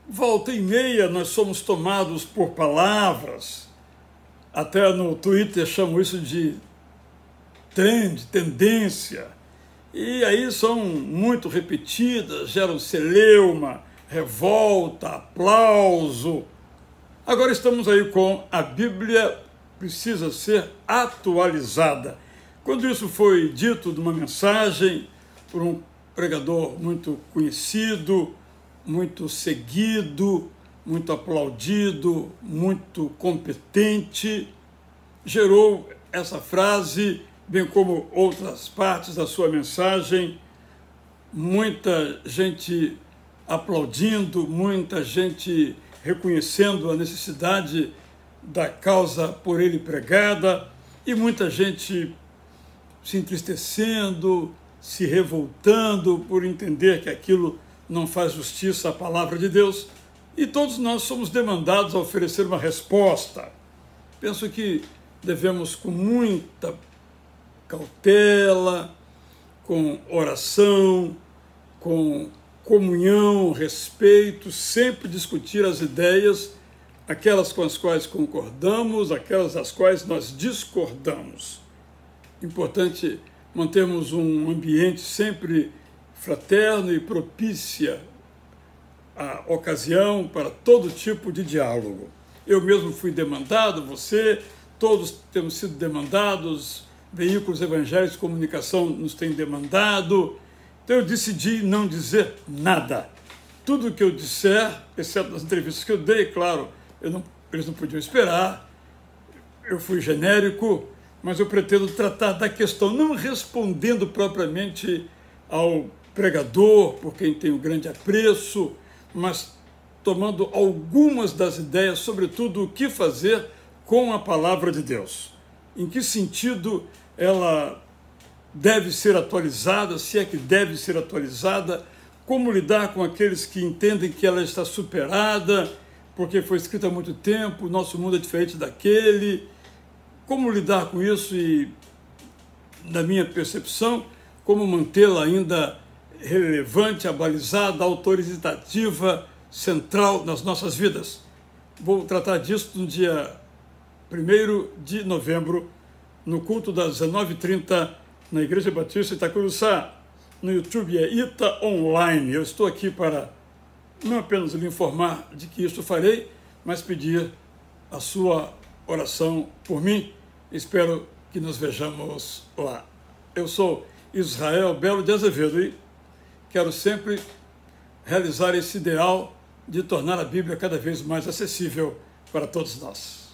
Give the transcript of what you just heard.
Volta e meia nós somos tomados por palavras, até no Twitter chamam isso de trend, tendência, e aí são muito repetidas, geram celeuma, revolta, aplauso. Agora estamos aí com a Bíblia precisa ser atualizada. Quando isso foi dito numa mensagem por um pregador muito conhecido, muito seguido, muito aplaudido, muito competente, gerou essa frase, bem como outras partes da sua mensagem, muita gente aplaudindo, muita gente reconhecendo a necessidade da causa por ele pregada e muita gente se entristecendo, se revoltando por entender que aquilo não faz justiça à palavra de Deus, e todos nós somos demandados a oferecer uma resposta. Penso que devemos, com muita cautela, com oração, com comunhão, respeito, sempre discutir as ideias, aquelas com as quais concordamos, aquelas das quais nós discordamos. Importante mantermos um ambiente sempre fraterno e propícia a ocasião para todo tipo de diálogo. Eu mesmo fui demandado, você, todos temos sido demandados, veículos evangélicos de comunicação nos têm demandado, então eu decidi não dizer nada. Tudo que eu disser, exceto nas entrevistas que eu dei, claro, eles não podiam esperar, eu fui genérico, mas eu pretendo tratar da questão, não respondendo propriamente ao pregador, por quem tenho grande apreço, mas tomando algumas das ideias, sobretudo o que fazer com a palavra de Deus. Em que sentido ela deve ser atualizada, se é que deve ser atualizada, como lidar com aqueles que entendem que ela está superada, porque foi escrita há muito tempo, o nosso mundo é diferente daquele, como lidar com isso e, na minha percepção, como mantê-la ainda relevante, abalizada, autoritativa, central nas nossas vidas. Vou tratar disso no dia 1º de novembro, no culto das 19h30, na Igreja Batista Itacuruçá. No YouTube é Ita Online. Eu estou aqui para não apenas lhe informar de que isso farei, mas pedir a sua oração por mim. Espero que nos vejamos lá. Eu sou Israel Belo de Azevedo e quero sempre realizar esse ideal de tornar a Bíblia cada vez mais acessível para todos nós.